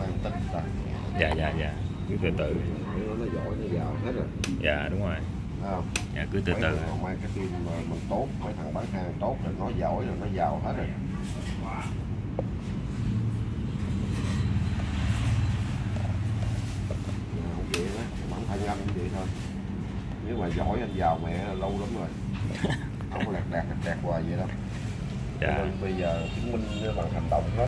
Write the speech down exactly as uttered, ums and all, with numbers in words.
mang tính rồi. Dạ dạ dạ, cứ từ từ. Nó nó giỏi nó giàu hết rồi. Dạ đúng rồi. Không? Dạ cứ từ Mấy từ. thằng mang cái team mình tốt, mấy thằng bán hàng tốt rồi nó giỏi rồi nó giàu hết rồi. Không vậy đó, bản thân anh cũng vậy thôi. Nếu mà giỏi anh giàu mẹ lâu lắm rồi. Không có lẹt đẹt lẹt đẹt hoài vậy đó. Dạ. Bây giờ chứng minh bằng hành động hết.